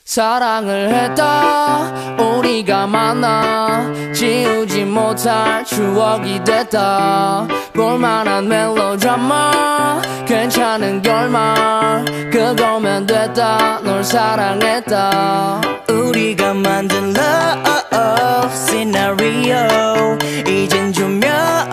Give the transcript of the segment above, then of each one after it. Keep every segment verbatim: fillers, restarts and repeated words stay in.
사랑을 했다 우리가 만나 지우지 못할 추억이 됐다 볼만한 멜로드라마 괜찮은 결말 그거면 됐다 널 사랑했다 우리가 만든 love scenario 이젠 조명이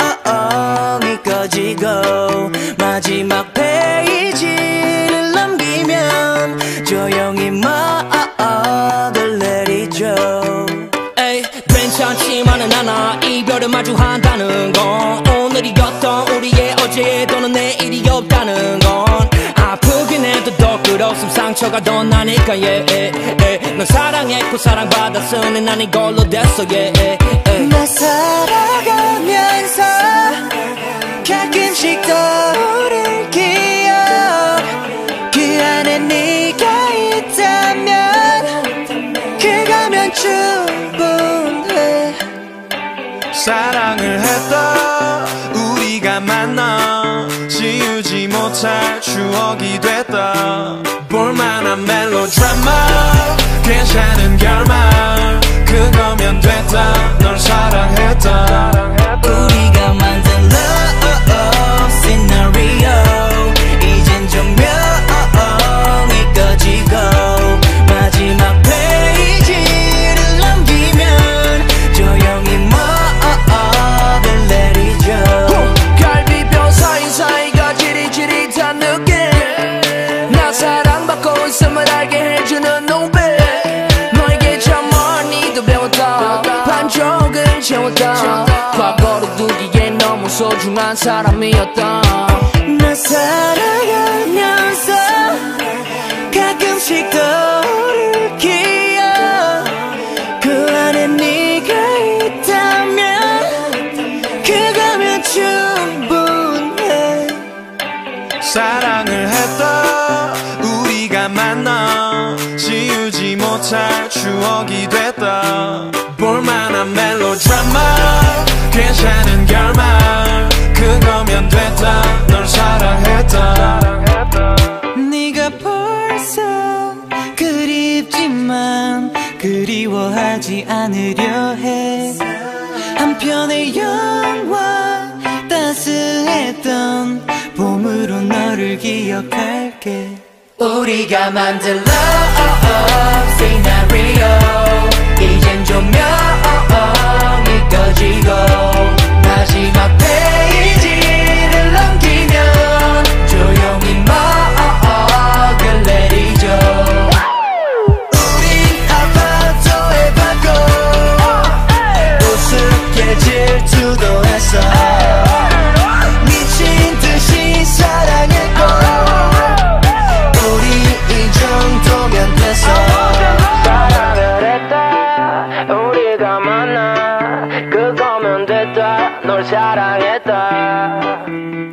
꺼지고 마지막 페이지를 넘기면 조용히 막을 내리죠. 에이 괜찮지만은 않아 이별을 마주한다는 건 오늘이었던 우리의 어제 또는 내일이 없다는 건 아프긴 해도 더 끝없음 상처가 더 나니까 yeah, yeah, yeah. 널 사랑했고 사랑받았으니 난 이걸로 됐어 yeah, yeah, yeah. 나 살아가면서 가끔씩 떠오를 기억 그 안에 네가 있다면 그거면 충분해. 사랑을 했다 우리가 만나 지우지 못할 추억이 됐다 볼만한 멜로드라마 괜찮은 결말 그거면 됐다 널 사랑했다 우리가 만든 love scenario 이젠 조명이 꺼지고 마지막 페이지를 넘기면 조용히 막을 내리죠. 갈비뼈 사이사이가 지릿지릿한 느낌 나 사랑받고 있음을 알게 해주는 노래 너에게 참 많이도 배웠다 반쪽은 채웠다 과거로 두기엔 너무 소중한 사람이었다 나 살아가면서 가끔씩 떠오를 기억 그 안에 네가 있다면 그거면 충분해. 사랑을 했다 우리가 만나 지우지 못할 추억이 됐다 볼만한 멜로드라마 괜찮은 결말 그거면 됐다 널 사랑했다 네가 벌써 그립지만 그리워하지 않으려 해. 한편의 영화 따스했던 봄으로 너를 기억할게. 우리가 만든 love scenario 이젠 조명이 꺼지고 마지막 페이지를 넘기면 조용히 막을 내리죠. 우린 아파트에 받고 우습게 질투도 했어 미친 듯이 사랑했고 우리 이 정도면 됐어 사랑을 했다 우리가 만나 그거면 됐다 널 사랑했다